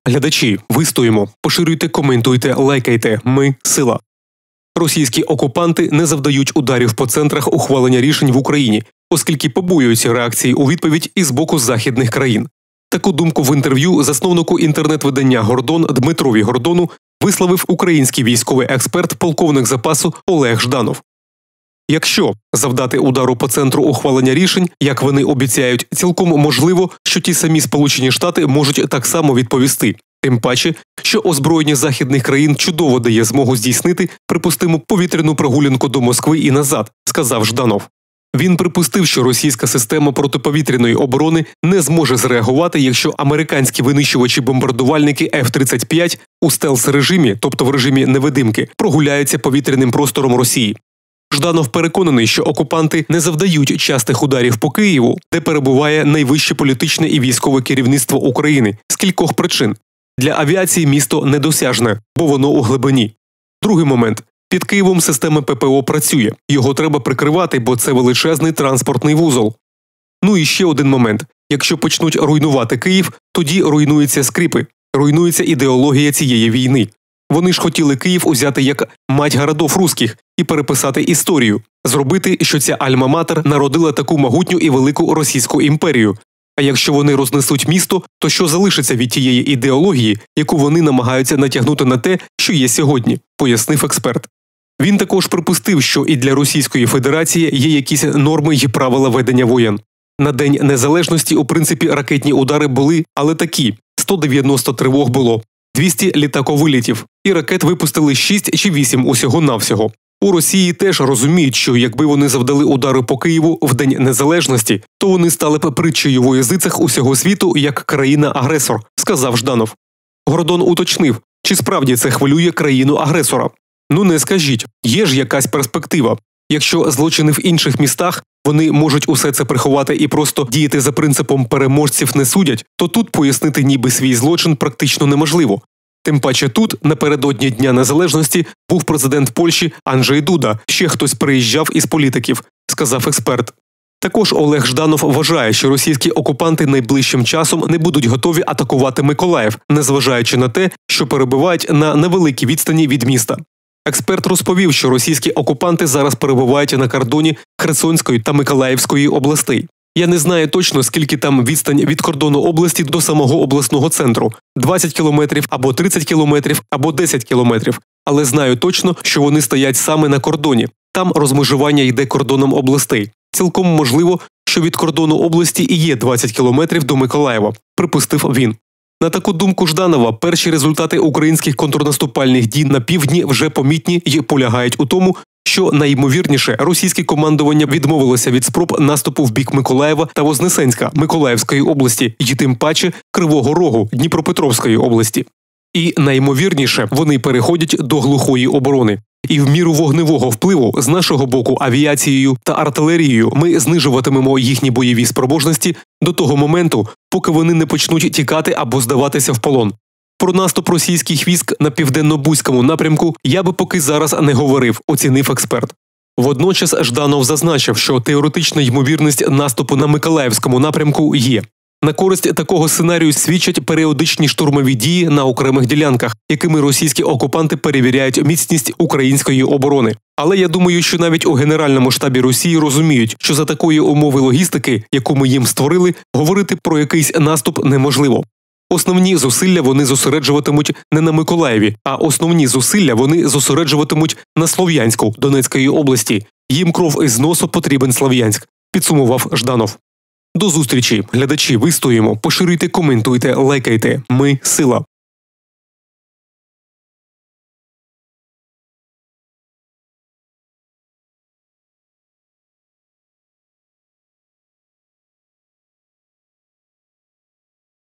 Глядачі, вистоїмо, поширюйте, коментуйте, лайкайте. Ми – сила. Російські окупанти не завдають ударів по центрах ухвалення рішень в Україні, оскільки побоюються реакції у відповідь із боку західних країн. Таку думку в інтерв'ю засновнику інтернет-видання «Гордон» Дмитрові Гордону висловив український військовий експерт, полковник запасу Олег Жданов. Якщо завдати удару по центру ухвалення рішень, як вони обіцяють, цілком можливо, що ті самі Сполучені Штати можуть так само відповісти. Тим паче, що озброєння західних країн чудово дає змогу здійснити, припустимо, повітряну прогулянку до Москви і назад, сказав Жданов. Він припустив, що російська система протиповітряної оборони не зможе зреагувати, якщо американські винищувачі-бомбардувальники F-35 у стелс-режимі, тобто в режимі невидимки, прогуляються повітряним простором Росії. Жданов переконаний, що окупанти не завдають частих ударів по Києву, де перебуває найвище політичне і військове керівництво України, з кількох причин. Для авіації місто недосяжне, бо воно у глибині. Другий момент. Під Києвом система ППО працює. Його треба прикривати, бо це величезний транспортний вузол. Ну і ще один момент. Якщо почнуть руйнувати Київ, тоді руйнуються скріпи, руйнується ідеологія цієї війни. Вони ж хотіли Київ узяти як мать городов руських і переписати історію, зробити, що ця альма-матер народила таку могутню і велику Російську імперію. А якщо вони рознесуть місто, то що залишиться від тієї ідеології, яку вони намагаються натягнути на те, що є сьогодні, пояснив експерт. Він також припустив, що і для Російської Федерації є якісь норми й правила ведення воєн. На День Незалежності, у принципі, ракетні удари були, але такі – 190 тривог було, 200 літаковилітів, і ракет випустили 6 чи 8 усього-навсього. У Росії теж розуміють, що якби вони завдали удари по Києву в День Незалежності, то вони стали б притчею в язицях усього світу як країна-агресор, сказав Жданов. Гордон уточнив, чи справді це хвилює країну-агресора. Ну не скажіть, є ж якась перспектива. Якщо злочини в інших містах, вони можуть усе це приховати і просто діяти за принципом «переможців не судять», то тут пояснити ніби свій злочин практично неможливо. Тим паче тут, напередодні Дня Незалежності, був президент Польщі Анджей Дуда, ще хтось приїжджав із політиків, сказав експерт. Також Олег Жданов вважає, що російські окупанти найближчим часом не будуть готові атакувати Миколаїв, незважаючи на те, що перебувають на невеликій відстані від міста. Експерт розповів, що російські окупанти зараз перебувають на кордоні Херсонської та Миколаївської областей. Я не знаю точно, скільки там відстань від кордону області до самого обласного центру – 20 кілометрів, або 30 кілометрів, або 10 кілометрів. Але знаю точно, що вони стоять саме на кордоні. Там розмежування йде кордоном областей. Цілком можливо, що від кордону області і є 20 кілометрів до Миколаєва, припустив він. На таку думку Жданова, перші результати українських контрнаступальних дій на півдні вже помітні й полягають у тому, що, найімовірніше, російське командування відмовилося від спроб наступу в бік Миколаєва та Вознесенська Миколаївської області і тим паче Кривого Рогу Дніпропетровської області. І, найімовірніше, вони переходять до глухої оборони. І в міру вогневого впливу з нашого боку авіацією та артилерією ми знижуватимемо їхні бойові спроможності до того моменту, поки вони не почнуть тікати або здаватися в полон. Про наступ російських військ на південно-бузькому напрямку я би поки зараз не говорив, оцінив експерт. Водночас Жданов зазначив, що теоретична ймовірність наступу на Миколаївському напрямку є. На користь такого сценарію свідчать періодичні штурмові дії на окремих ділянках, якими російські окупанти перевіряють міцність української оборони. Але я думаю, що навіть у Генеральному штабі Росії розуміють, що за такої умови логістики, яку ми їм створили, говорити про якийсь наступ неможливо. Основні зусилля вони зосереджуватимуть не на Миколаєві, а основні зусилля вони зосереджуватимуть на Слов'янську Донецької області. Їм кров із носу потрібен Слов'янськ, підсумував Жданов. До зустрічі, глядачі, вистоїмо, поширюйте, коментуйте, лайкайте. Ми – сила.